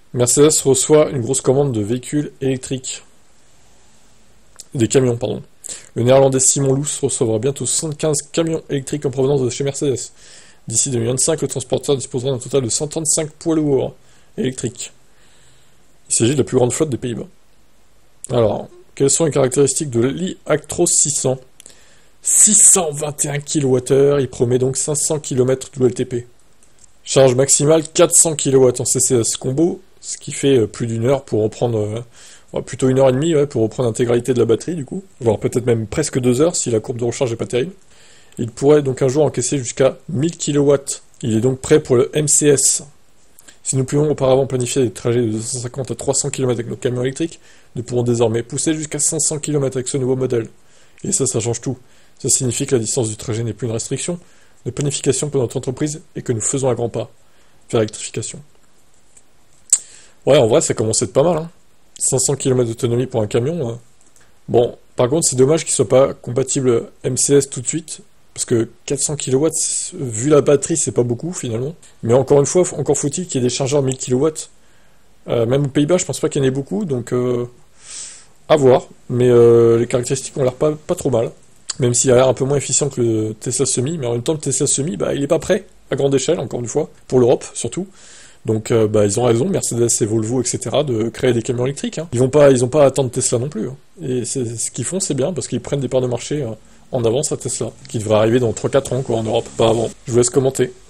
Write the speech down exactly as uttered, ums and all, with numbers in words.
Mercedes reçoit une grosse commande de véhicules électriques. Des camions, pardon. Le néerlandais Simon Loos recevra bientôt soixante-quinze camions électriques en provenance de chez Mercedes. D'ici deux mille vingt-cinq, le transporteur disposera d'un total de cent trente-cinq poids lourds électriques. Il s'agit de la plus grande flotte des Pays-Bas. Alors, quelles sont les caractéristiques de l'e-Actros six cents? six cent vingt et un kilowattheures, il promet donc cinq cents kilomètres de W L T P. Charge maximale quatre cents kilowatts en C C S combo, ce qui fait plus d'une heure pour reprendre, euh, plutôt une heure et demie ouais, pour reprendre l'intégralité de la batterie du coup, voire peut-être même presque deux heures si la courbe de recharge n'est pas terrible. Il pourrait donc un jour encaisser jusqu'à mille kilowatts. Il est donc prêt pour le M C S. Si nous pouvions auparavant planifier des trajets de deux cent cinquante à trois cents kilomètres avec nos camions électriques, nous pourrons désormais pousser jusqu'à cinq cents kilomètres avec ce nouveau modèle. Et ça, ça change tout. Ça signifie que la distance du trajet n'est plus une restriction de planification pour notre entreprise et que nous faisons un grand pas vers l'électrification. Ouais, en vrai, ça commence à être pas mal. Hein. cinq cents kilomètres d'autonomie pour un camion. Hein. Bon, par contre, c'est dommage qu'il soit pas compatible M C S tout de suite. Parce que quatre cents kilowatts, vu la batterie, c'est pas beaucoup finalement. Mais encore une fois, encore faut-il qu'il y ait des chargeurs mille kilowatts. Euh, même aux Pays-Bas, je pense pas qu'il y en ait beaucoup, donc euh, à voir. Mais euh, les caractéristiques ont l'air pas, pas trop mal. Même s'il a l'air un peu moins efficient que le Tesla Semi, mais en même temps, le Tesla Semi, bah, il est pas prêt à grande échelle, encore une fois, pour l'Europe surtout. Donc, euh, bah, ils ont raison, Mercedes et Volvo, et cetera, de créer des camions électriques. Hein. Ils vont pas, ils ont pas à attendre Tesla non plus. Hein. Et c'est, ce qu'ils font, c'est bien, parce qu'ils prennent des parts de marché. Euh, en avance à Tesla, qui devrait arriver dans trois quatre ans quoi, en Europe, pas avant. Je vous laisse commenter.